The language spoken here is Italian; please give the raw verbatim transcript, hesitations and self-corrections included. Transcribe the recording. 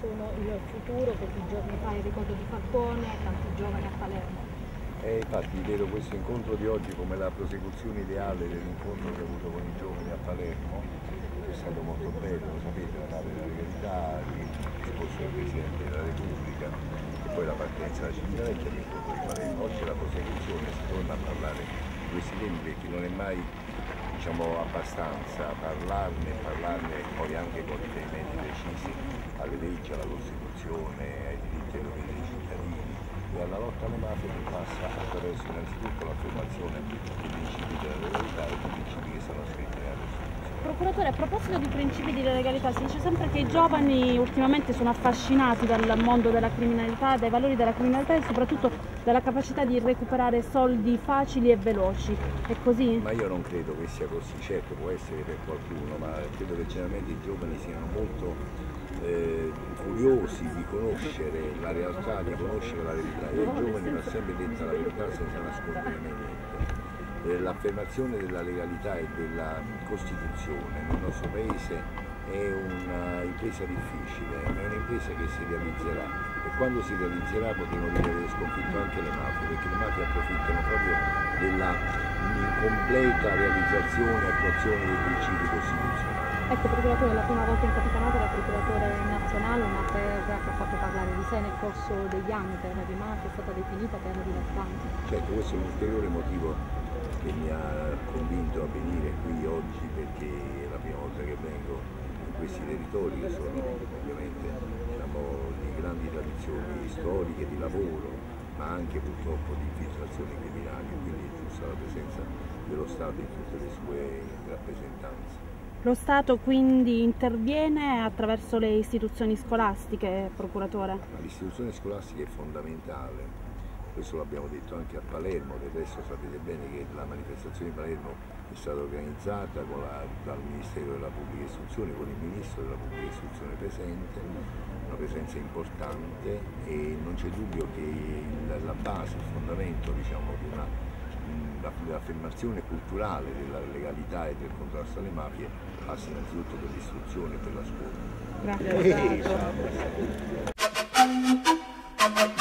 sono il futuro, pochi giorni fa il ricordo di Falcone, tanti giovani a Palermo. E infatti vedo questo incontro di oggi come la prosecuzione ideale dell'incontro che ho avuto con i giovani a Palermo, che è stato molto bello, lo sapete, la nave della legalità, il discorso del Presidente della Repubblica e poi la partenza da Civitavecchia e l'incontro di Palermo. Oggi è la prosecuzione, si torna a parlare di questi temi perché non è mai diciamo, abbastanza parlarne, parlarne poi anche con riferimenti precisi alle leggi, alla Costituzione, ai diritti e ai doveri dei cittadini e alla lotta alle mafie che passa attraverso innanzitutto l'affermazione dei principi della legalità e dei principi che sono scritti nella Costituzione. Procuratore, a proposito di principi di legalità, si dice sempre che i giovani ultimamente sono affascinati dal mondo della criminalità, dai valori della criminalità e soprattutto dalla capacità di recuperare soldi facili e veloci. È così? Ma io non credo che sia così, certo può essere per qualcuno, ma credo che generalmente i giovani siano molto eh, curiosi di conoscere la realtà, di conoscere la verità. Io ai giovani mi ho sempre detto la verità senza nascondere niente. L'affermazione della legalità e della Costituzione nel nostro Paese è un'impresa difficile, è un'impresa che si realizzerà e quando si realizzerà potremo dire che sconfitto anche le mafie, perché le mafie approfittano proprio della incompleta realizzazione e attuazione dei principi costituzionali. Ecco, procuratore, la prima volta in capitanato era procuratore nazionale, una terra che ha fatto parlare di sé nel corso degli anni, terra di mafia, è stata definita terra di mercanti. Certo, questo è un ulteriore motivo che mi ha convinto a venire qui oggi perché è la prima volta che vengo in questi territori che sono ovviamente diciamo, di grandi tradizioni storiche, di lavoro, ma anche purtroppo di infiltrazioni criminali, quindi è giusta la presenza dello Stato in tutte le sue rappresentanze. Lo Stato quindi interviene attraverso le istituzioni scolastiche, procuratore? L'istituzione scolastica è fondamentale. Questo l'abbiamo detto anche a Palermo, del resto sapete bene che la manifestazione di Palermo è stata organizzata con la, dal Ministero della Pubblica Istruzione, con il Ministro della Pubblica Istruzione presente, una presenza importante e non c'è dubbio che il, la base, il fondamento diciamo, di una l'affermazione culturale della legalità e del contrasto alle mafie passa innanzitutto per l'istruzione e per la scuola. Grazie. Grazie.